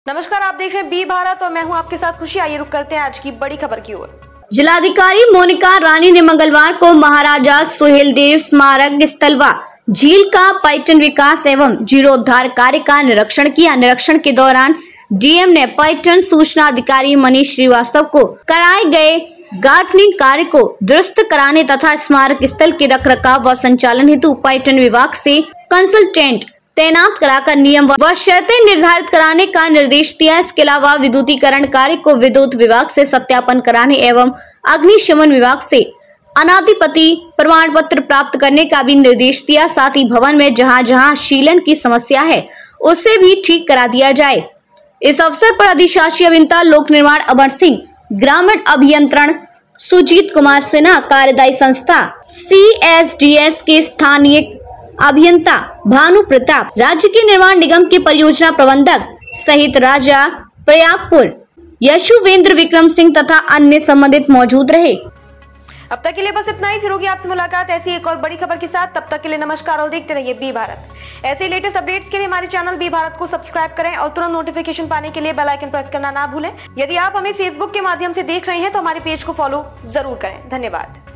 नमस्कार, आप देख रहे हैं बी भारत और मैं हूं आपके साथ खुशी। आइए रुक करते हैं आज की बड़ी खबर की ओर। जिलाधिकारी मोनिका रानी ने मंगलवार को महाराजा सुहेलदेव स्मारक स्थल व झील का पर्यटन विकास एवं जीर्णोद्धार कार्य का निरीक्षण किया। निरीक्षण के दौरान डीएम ने पर्यटन सूचना अधिकारी मनीष श्रीवास्तव को कराए गए गार्डनिंग कार्य को दुरुस्त कराने तथा स्मारक स्थल के रखरखाव व संचालन हेतु पर्यटन विभाग से कंसल्टेंट तैनात कराकर नियम व शर्तें निर्धारित कराने का निर्देश दिया। इसके अलावा विद्युतीकरण कार्य को विद्युत विभाग से सत्यापन कराने एवं अग्निशमन विभाग से अनाधिपति प्रमाण पत्र प्राप्त करने का भी निर्देश दिया। साथ ही भवन में जहां जहां शीलन की समस्या है उसे भी ठीक करा दिया जाए। इस अवसर पर अधिशासी अभियंता लोक निर्माण अमर सिंह, ग्रामीण अभियंत्रण सुजीत कुमार सिन्हा, कार्यदायी संस्था CSDS के स्थानीय अभियंता भानु प्रताप, राज्य के निर्माण निगम के परियोजना प्रबंधक सहित राजा प्रयागपुर यशुवेंद्र विक्रम सिंह तथा अन्य संबंधित मौजूद रहे। अब तक के लिए बस इतना ही। फिर होगी आपसे मुलाकात ऐसी एक और बड़ी खबर के साथ। तब तक के लिए नमस्कार और देखते रहिए बी भारत। ऐसे लेटेस्ट अपडेट्स के लिए हमारे चैनल बी भारत को सब्सक्राइब करें और तुरंत नोटिफिकेशन पाने के लिए बेल आइकन प्रेस करना ना भूलें। यदि आप हमें फेसबुक के माध्यम से देख रहे हैं तो हमारे पेज को फॉलो जरूर करें। धन्यवाद।